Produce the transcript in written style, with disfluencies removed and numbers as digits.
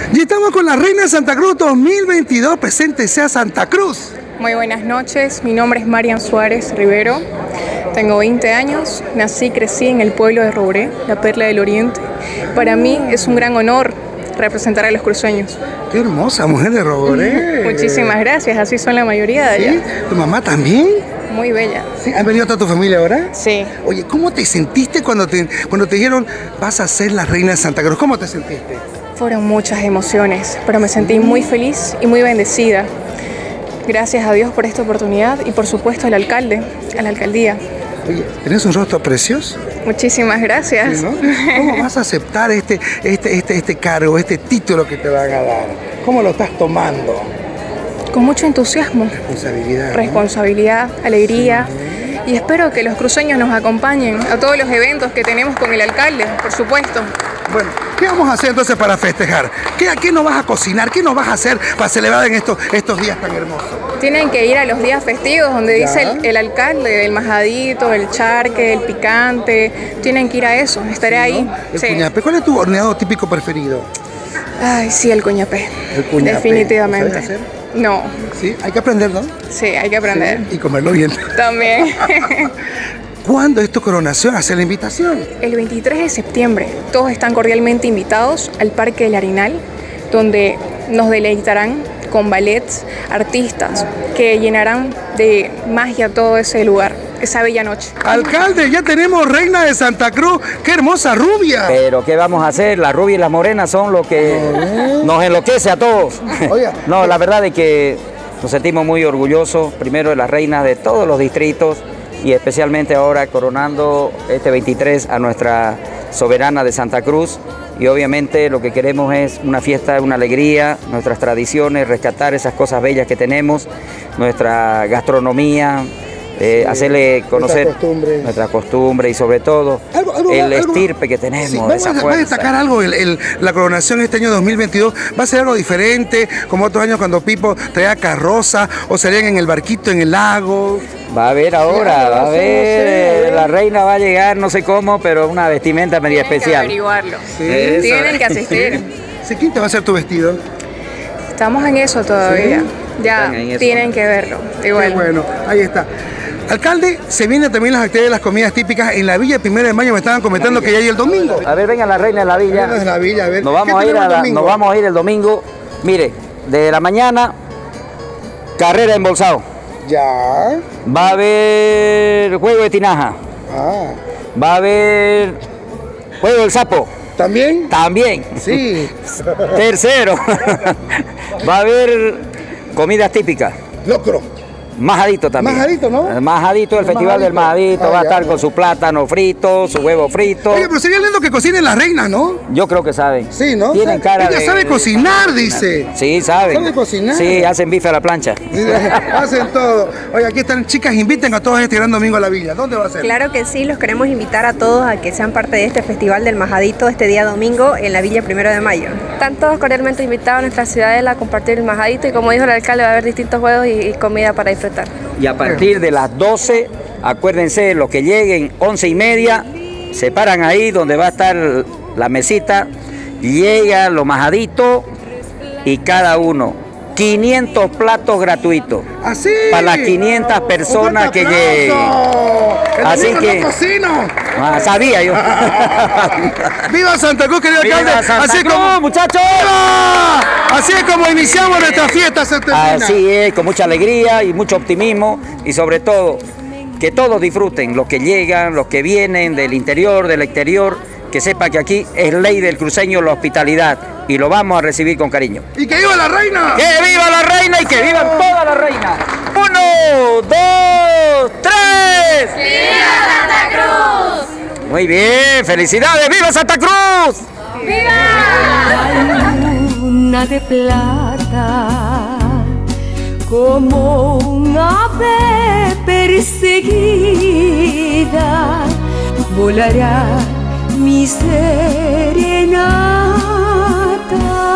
Y estamos con la Reina de Santa Cruz 2022, presente sea Santa Cruz. Muy buenas noches, mi nombre es Marian Suárez Rivero, tengo 20 años, nací y crecí en el pueblo de Robré, la Perla del Oriente. Para mí es un gran honor representar a los cruceños. Qué hermosa mujer de Robré. Muchísimas gracias, así son la mayoría de allá. ¿Sí? ¿Tu mamá también? Muy bella. ¿Sí? ¿Han venido toda tu familia ahora? Sí. Oye, ¿cómo te sentiste cuando te dijeron vas a ser la Reina de Santa Cruz? ¿Cómo te sentiste? Fueron muchas emociones, pero me sentí muy feliz y muy bendecida. Gracias a Dios por esta oportunidad y por supuesto al alcalde, a la alcaldía. Oye, ¿tenés un rostro precioso? Muchísimas gracias. Sí, ¿no? ¿Cómo vas a aceptar este cargo, este título que te van a dar? ¿Cómo lo estás tomando? Con mucho entusiasmo. Responsabilidad. Responsabilidad, alegría. Sí. Y espero que los cruceños nos acompañen a todos los eventos que tenemos con el alcalde, por supuesto. Bueno, ¿qué vamos a hacer entonces para festejar? ¿Qué nos vas a cocinar? ¿Qué nos vas a hacer para celebrar en estos días tan hermosos? Tienen que ir a los días festivos donde dice el alcalde, el majadito, el charque, el picante. Tienen que ir a eso, estaré ahí. ¿No? El cuñapé. ¿Cuál es tu horneado típico preferido? Ay, sí, el cuñapé. El cuñapé. Definitivamente. ¿Lo sabes hacer? No. Sí, hay que aprender, ¿no? Sí, hay que aprender. Sí, y comerlo bien. También. ¿Cuándo es tu coronación? ¿Hacer la invitación? El 23 de septiembre. Todos están cordialmente invitados al Parque del Arenal, donde nos deleitarán con ballets, artistas que llenarán de magia todo ese lugar, esa bella noche. Alcalde, ya tenemos Reina de Santa Cruz. ¡Qué hermosa rubia! Pero ¿qué vamos a hacer? Las rubias y las morenas son lo que nos enloquece a todos. Oiga. No, la verdad es que nos sentimos muy orgullosos, primero de las reinas de todos los distritos y especialmente ahora coronando este 23 a nuestra soberana de Santa Cruz. Y obviamente lo que queremos es una fiesta, una alegría, nuestras tradiciones, rescatar esas cosas bellas que tenemos, nuestra gastronomía, hacerle conocer nuestra costumbre y sobre todo el estirpe que tenemos. Sí, ¿Va a destacar algo la coronación este año 2022? ¿Va a ser algo diferente como otros años cuando Pipo traía carroza o serían en el barquito en el lago? Va a haber ahora, va a haber, la reina va a llegar, no sé cómo, pero una vestimenta media especial. Tienen que averiguarlo, sí, tienen que asistir. Sí. ¿Quién te va a hacer tu vestido? Estamos en eso todavía, ¿sí? Ya tienen que verlo. Igual. Qué bueno, ahí está. Alcalde, se vienen también las actividades de las comidas típicas en la Villa 1 de Mayo, me estaban comentando que ya hay el domingo. A ver, venga la reina de la villa. De la villa, a ver. Nos vamos a ir el domingo. Mire, de la mañana, carrera de embolsado. Ya. Va a haber juego de tinaja. Ah. Va a haber juego del sapo. ¿También? También. Sí. Tercero, va a haber comidas típicas. Locro. Majadito también. Majadito, ¿no? Majadito, el festival del majadito, va a estar con su plátano frito, su huevo frito. Oye, pero sería lindo que cocinen las reinas, ¿no? Yo creo que saben. Sí, ¿no? Tienen cara Ella sabe cocinar, dice. Sí, saben. ¿Sabe cocinar? Sí, hacen bife a la plancha. Sí, hacen todo. Oye, aquí están, chicas, inviten a todos este gran domingo a la villa. ¿Dónde va a ser? Claro que sí, los queremos invitar a todos a que sean parte de este festival del majadito este día domingo en la Villa 1 de Mayo. Están todos cordialmente invitados a nuestra ciudadela a compartir el majadito y como dijo el alcalde va a haber distintos juegos y comida para disfrutar. Y a partir de las 12, acuérdense, los que lleguen 11:30, se paran ahí donde va a estar la mesita, llega lo majadito y cada uno 500 platos gratuitos. ¿Así? Para las 500 personas que lleguen. Así que sabía yo. ¡Viva Santa Cruz, querido alcalde! Así como, muchachos. ¡Viva! Así es como iniciamos nuestra fiesta septentrina. Así es, con mucha alegría y mucho optimismo y sobre todo que todos disfruten, los que llegan, los que vienen del interior, del exterior, que sepa que aquí es ley del cruceño la hospitalidad y lo vamos a recibir con cariño. ¡Y que viva la reina! ¡Que viva la reina y que vivan todas las reinas! 1, 2, 3. ¡Viva Santa Cruz! Muy bien, felicidades, ¡viva Santa Cruz! ¡Viva! Luna de plata, como un ave perseguida, volará mi serenata.